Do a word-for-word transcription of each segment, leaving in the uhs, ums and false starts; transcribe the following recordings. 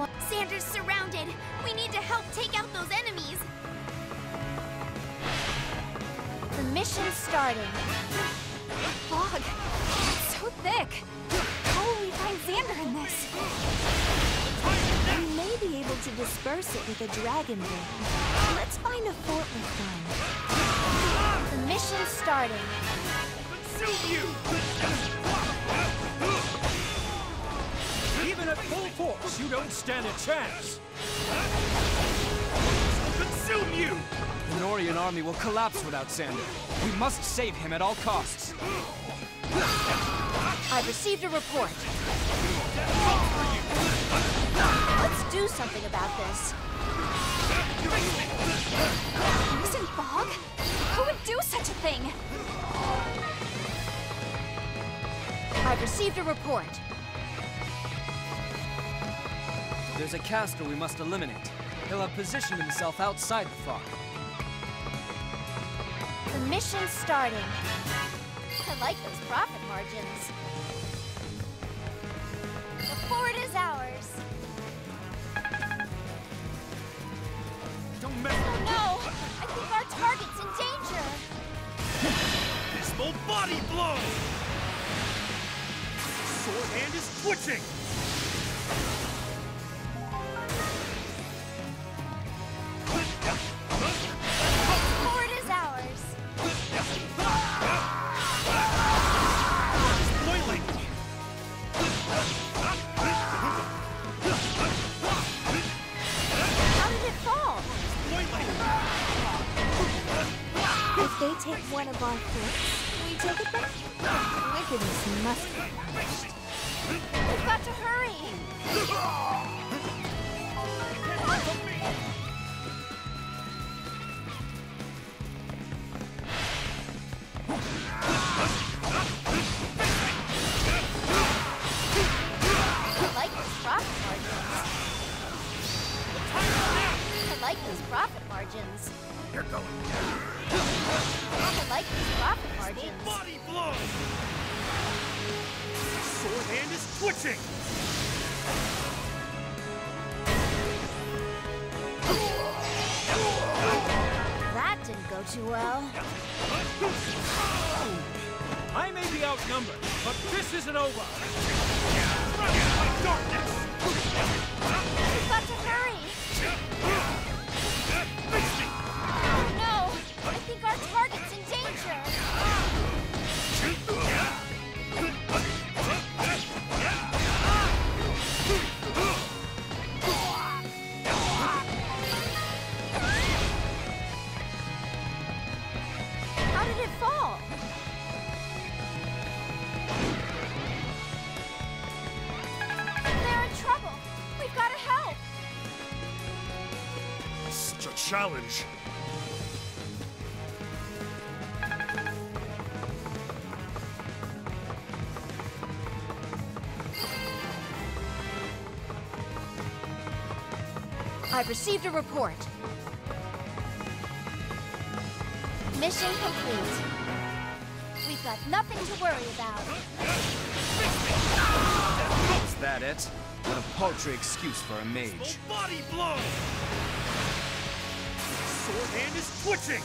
one. Xander's surrounded. We need to help take out those enemies. The mission's starting. Fog. It's so thick. How will we find Xander in this? We may be able to disperse it with a dragon ring. Let's find a fort with one. The mission's starting. Consume you! Even at full force, you don't stand a chance! Consume you! The Nohrian army will collapse without Xander. We must save him at all costs. I've received a report. Let's do something about this. Poison fog? Who would do such a thing? I've received a report. There's a caster we must eliminate. He'll have positioned himself outside the fog. The mission's starting. I like those profit margins. The fort is ours. Don't mess Oh with no! I think our target's in danger. Abysmal body blow! Sword hand is twitching! Fort is ours. Boiling! How did it fall? Boiling! If they take one of our forts, we take it back? Wickedness must be punished. We've got to hurry! I like those profit margins. I like those profit margins. You're going I like those profit Full margins. body blow! Sword hand is twitching! That didn't go too well. I may be outnumbered, but this isn't over! My darkness! We've got to hurry! Oh no! I think our target's in danger! How did it fall? They're in trouble! We've got to help! Such a challenge! I've received a report. Mission complete. We've got nothing to worry about. Is that it? What a paltry excuse for a mage. Full body blow! Sword hand is twitching!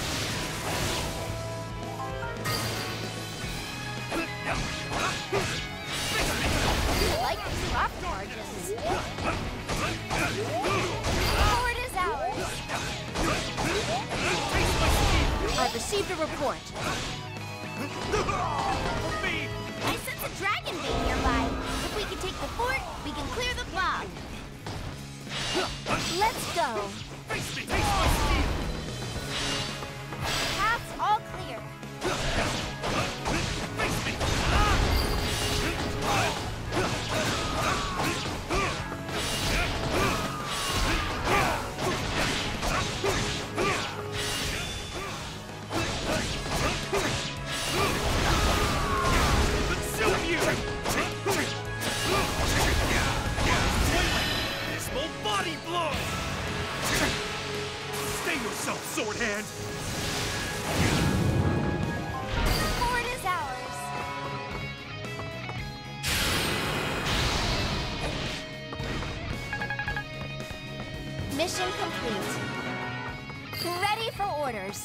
I like these profit margins. Forward is ours. I've received a report. Me! I sense a dragon being nearby. If we can take the fort, we can clear the fog. Let's go. Face me! Face my steel! Path's all clear. Face me! Consume you! Abysmal body blow! Stay yourself, sword hand! Fort is ours. Mission complete. Ready for orders.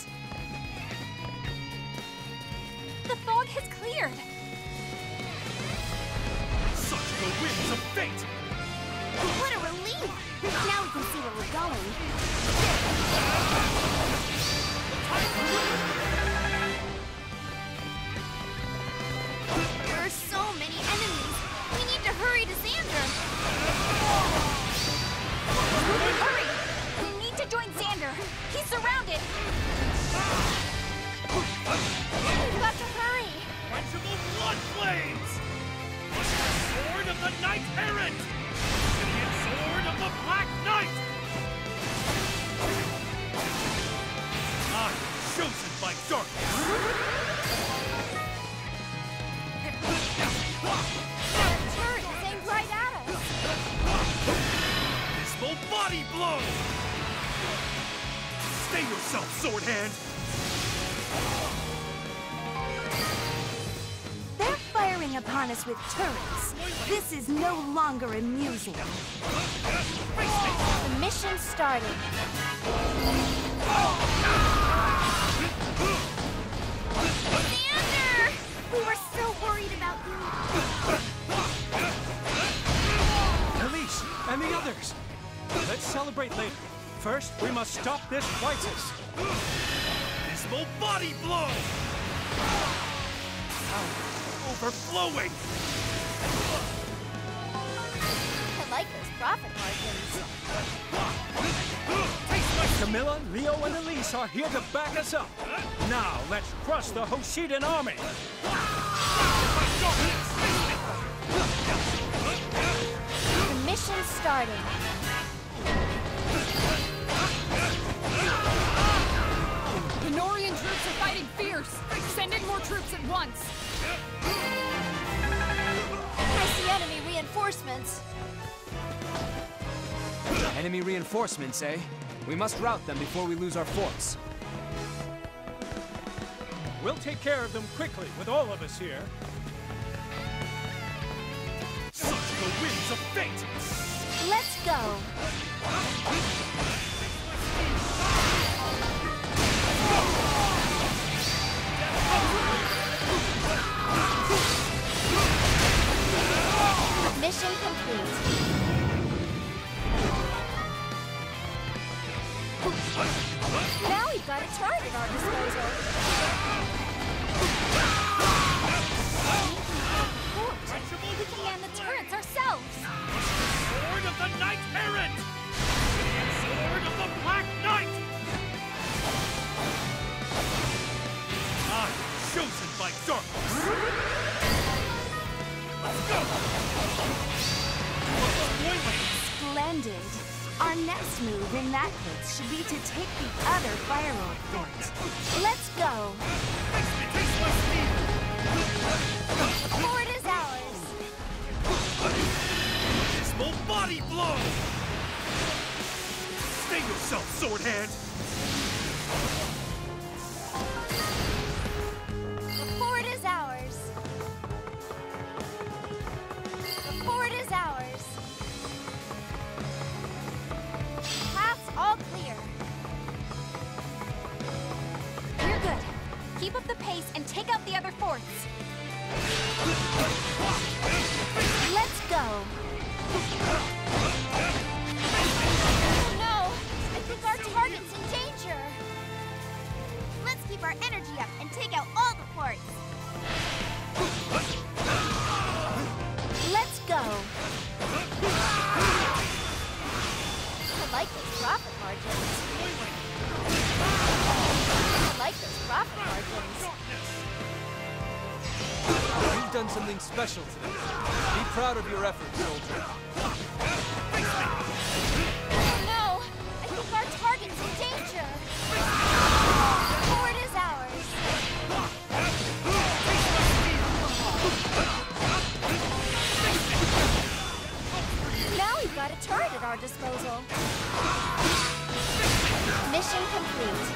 The fog has cleared. Such the winds of fate! What a relief! Now we can see where we're going. There are so many enemies. We need to hurry to Xander. Hurry! We need to join Xander. He's surrounded. We've got to hurry. Quenchable blood flames! The sword of the Knight Errant! The sword of the Black Knight! I am chosen by darkness! That turret is aimed right at us. Abysmal body blow! Stay yourself, sword hand! They're firing upon us with turrets. This is no longer amusing. The mission started. Xander! We were so worried about you. Elise, and the others! Let's celebrate later. First, we must stop this crisis. Abysmal body blow! Power overflowing! I like those profit margins. Camilla, Leo, and Elise are here to back us up. Now, let's crush the Hoshidan army! The mission started. The Norian troops are fighting fierce. Send in more troops at once. I see enemy reinforcements. Enemy reinforcements, eh? We must rout them before we lose our forts. We'll take care of them quickly with all of us here. Such the winds of fate! Let's go. Mission complete. Now we've got a target at our disposal. We can man the turrets ourselves. Sword of the Knight Errant! Sword of the Black Knight! I am chosen by darkness! Let's go! Splendid. Our next move in that case should be to take the other Fire Lord fort. Let's go. The fort is ours. Abysmal body blow! Stay yourself, sword hand! The fort is ours. The fort is ours. Paths all clear. We're good. Keep up the pace and take out the other forts. Let's go. Oh no! I think our target's in danger. Let's keep our energy up and take out all the forts. Let's go. I like those profit margins. I like those profit margins. You've done something special today. Be proud of your efforts, soldier. Oh no! I think our target's in danger. The fort is ours. Now we've got a turret at our disposal. Mission complete.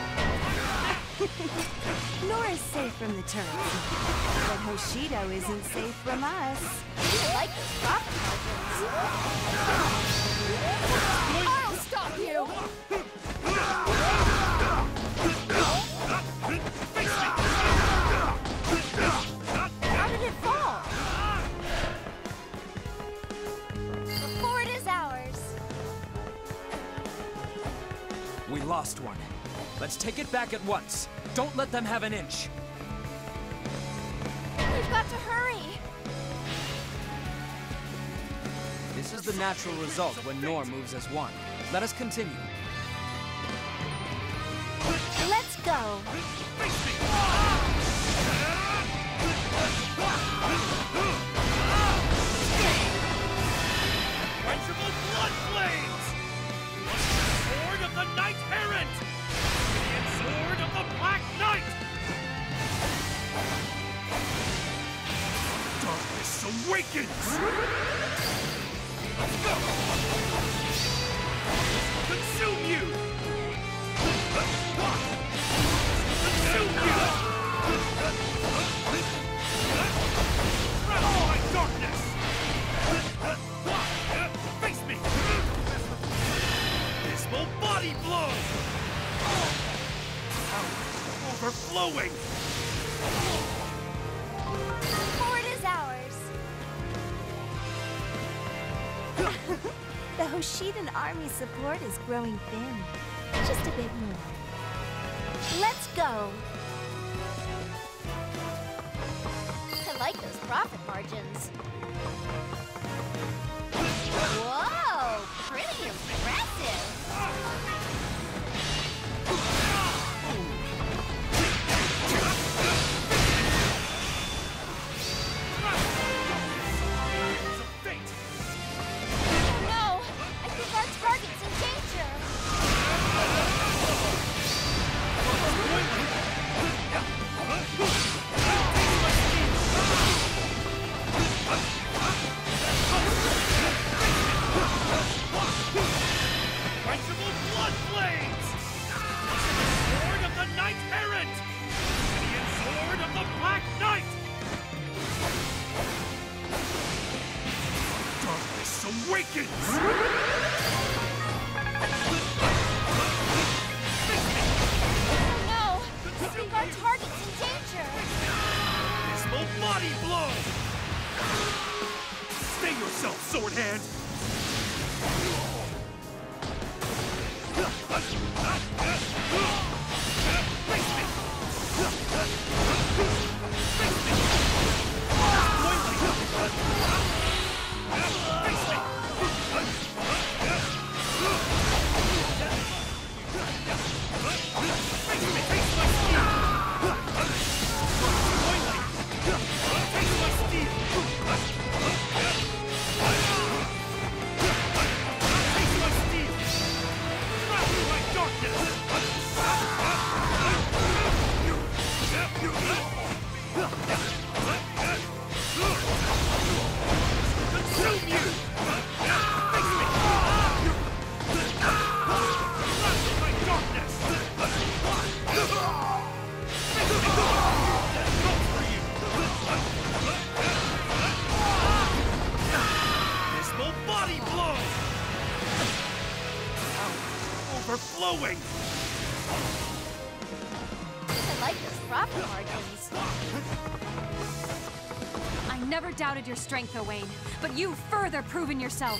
Nora's safe from the turrets, but Hoshido isn't safe from us. I like those profit margins. I'll stop We lost one. Let's take it back at once. Don't let them have an inch. We've got to hurry! This is the natural result when Nohr moves as one. Let us continue. Let's go! Quenchable blood flames! Sword of the Knight Errant! And Sword of the Black Knight! Darkness awakens! Consume you! Consume you! Trapped by darkness! Face me! Dismal body blow! Power overflowing! Fort is ours! The Hoshidan army support is growing thin. Just a bit more. Let's go! I like those profit margins. Whoa! Pretty impressive! No! I think our target's in danger! Quenchable blood flames! Sword of the Knight Errant! And Sword of the Black Knight! Darkness awakens! No! I think our target's in danger! Dismal body blow! Stay yourself, sword hand! Face me! Face me! Boiling! Face me! Face me! Face my steel! Boiling! Face my steel! Face my steel! Trapped by darkness! Consume you! Face me! Trapped by darkness! Face me! Go for you! Dismal body blow! Power overflowing! I like those profit margins. I never doubted your strength, Owain, but you've further proven yourself.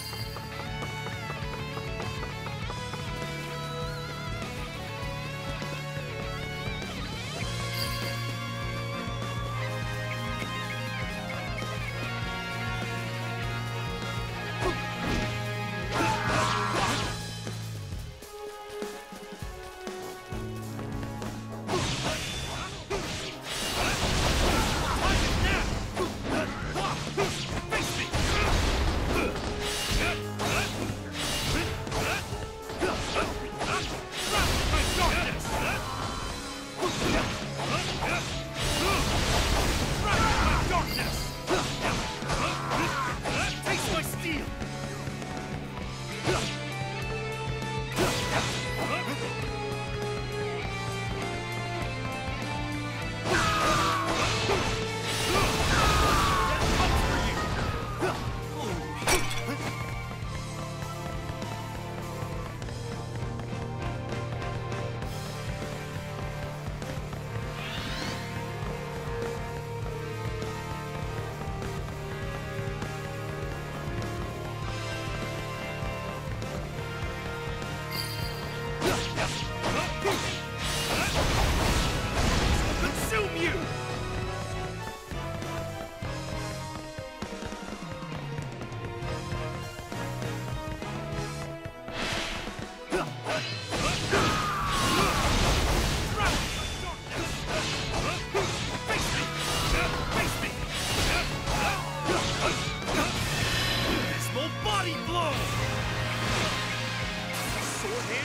Face me!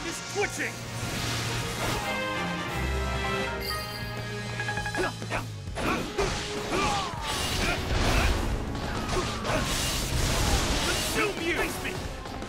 is twitching! Consume you! Face me!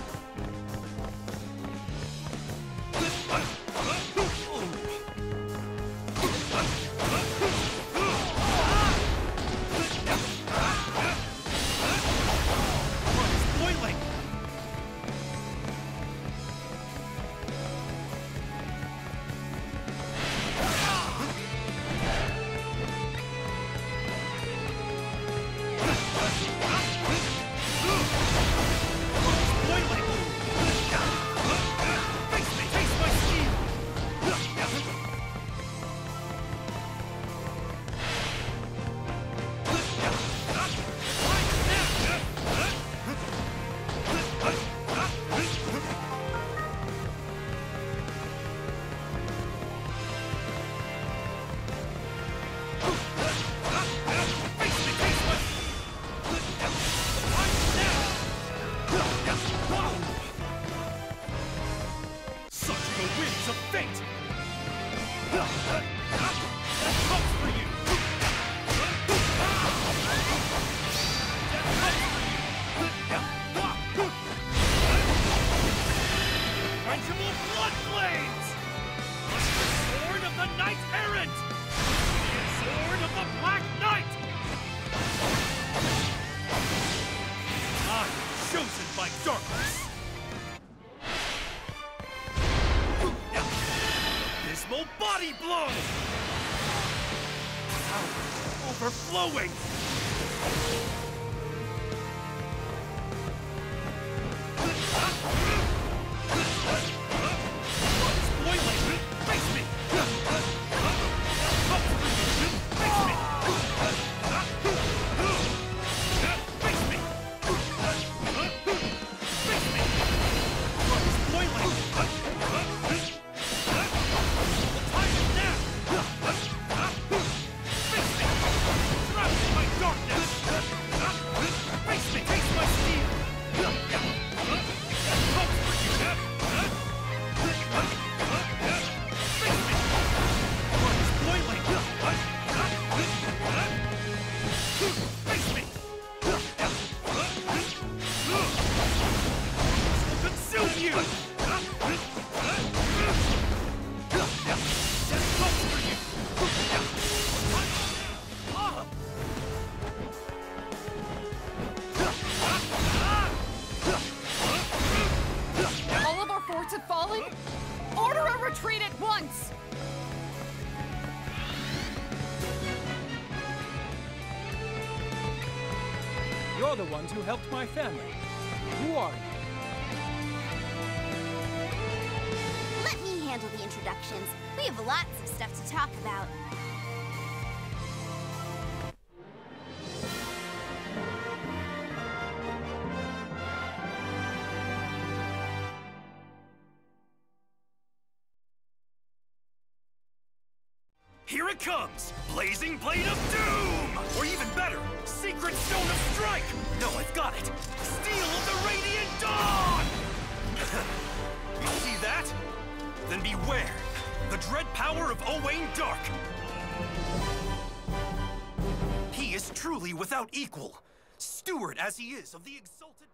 Body blow! Power overflowing! It's boiling! Face me! Face me! Face me! Face me! It's boiling! Retreat at once! You're the ones who helped my family. Who are you? Let me handle the introductions. We have lots of stuff to talk about. Here it comes! Blazing Blade of Doom! Or even better, Secret Stone of Strike! No, I've got it! Steel of the Radiant Dawn! You see that? Then beware! The dread power of Owain Dark! He is truly without equal, steward as he is of the exalted...